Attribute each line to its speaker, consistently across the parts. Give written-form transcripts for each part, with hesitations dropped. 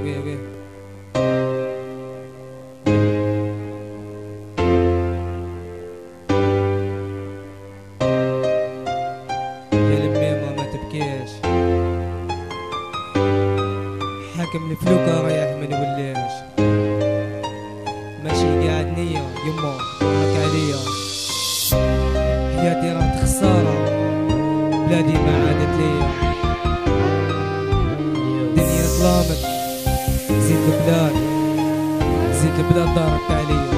Speaker 1: وي وي يا الميمة ما تبكيش، حاكم الفلوكة رايح من ولاش، ماشي قاعد نية يما ضحك عليا، حياتي راحت خسارة، بلادي ما عادت ليا، دنيا ظلامت، زيد البلاد ضاربت عليا.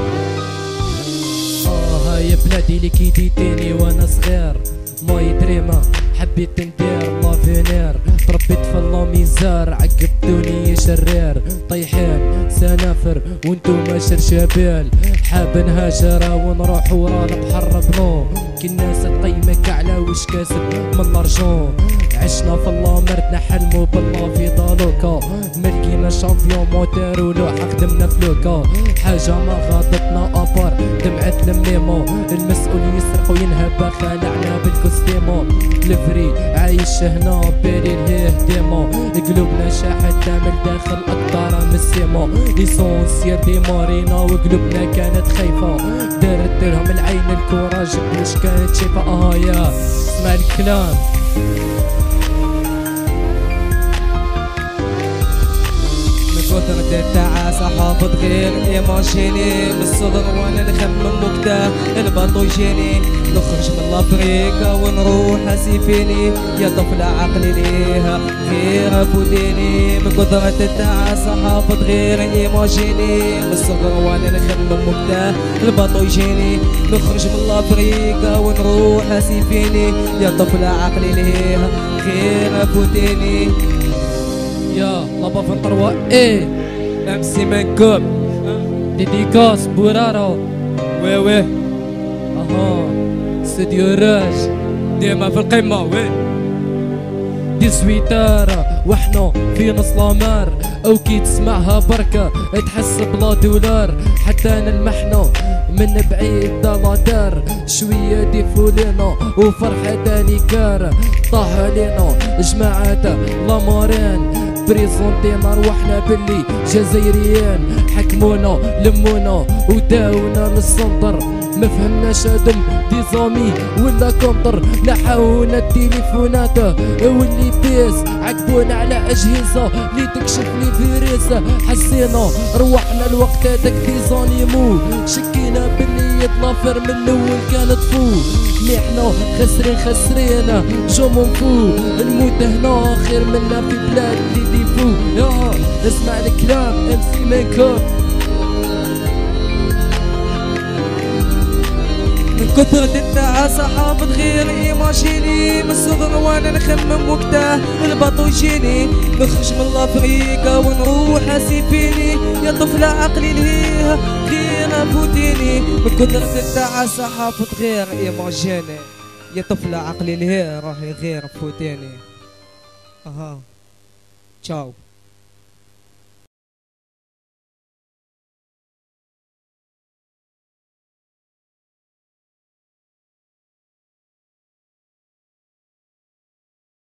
Speaker 2: يا بلادي اللي كيديتيني وانا صغير، ماي دريمة حبيت ندير لافينير، تربيت في اللاميزار عقبتوني شرير، طيحين سنافر وانتوما شرشابيل، حاب نهاجر ونروح ورا البحر بنو، كي الناس تقيمك على وش كاسب من الارجون، عشنا في الله مرتنا حلمو بالله في ضالوكا، ملقينا شامبيون موتير ولوحة خدمنا فلوكا، حاجة ما غاضتنا ابار دمعت الميمو، المسؤول يسرق وينهب خلعنا بالكوستيمو، لفري عايش هنا بالي لهيه ديمو، قلوبنا شاحت تعمل داخل اكتر من السيمو، ليسونسيال دي مارينا وقلوبنا كانت خايفة، دارت لهم العين الكوراج مش كانت شايفة. يا اسمع الكلام
Speaker 1: كثرة التعاسة حافظ غير ايماشيني، من الصغر وانا نخمم وقتها البطو يجيني، نخرج من لافريكا ونروح اسيفيني، يا طفلة عقلي ليها غير فوديني، من كثرة التعاسة حافظ غير ايماشيني، من الصغر وانا نخمم وقتها البطو يجيني، نخرج من لافريكا ونروح اسيفيني، يا طفلة عقلي ليها غير فوديني.
Speaker 2: يا لابا فنطروا ايه
Speaker 1: امسي منكم
Speaker 2: ديديكاس بورارو
Speaker 1: وي وي
Speaker 2: استوديو راج
Speaker 1: ديما في القمة وي
Speaker 2: 18 وحنا في نص لامار، او كي تسمعها بركة تحس بلا دولار، حتى نلمحنا من بعيد دار شوية ديفو لينا وفرحة داني كار، طاح علينا جماعة لامارين بريزونتينا روحنا باللي جزائريين، حكمونا لمونا وداونا للسنتر، ما فهمناش هادم دي زامي ولا كونتر، نحاونا التليفونات واللي بيس عقبونا على اجهزه اللي تكشف لي فيروس، حسينا روحنا الوقت هذاك في زانيمو، شكينا باللي يطلافر من الاول كانت فو، ميحنا خسرين جومون فو، الموت هنا خير منا في بلاد اللي ديفو. يا اسمع الكلام امسي ميكاب
Speaker 1: من كثرة التعاسة حافظ غير ايماشيني، من الصغر وانا نخمم وقتها البطو يجيني، نخرج من لافريكا ونروح اسيفيني، يا طفلة عقلي لهيها غير فوتيني، من كثرة التعاسة حافظ غير ايماشيني، يا طفلة عقلي لهيها راهي غير فوتيني. تشاو.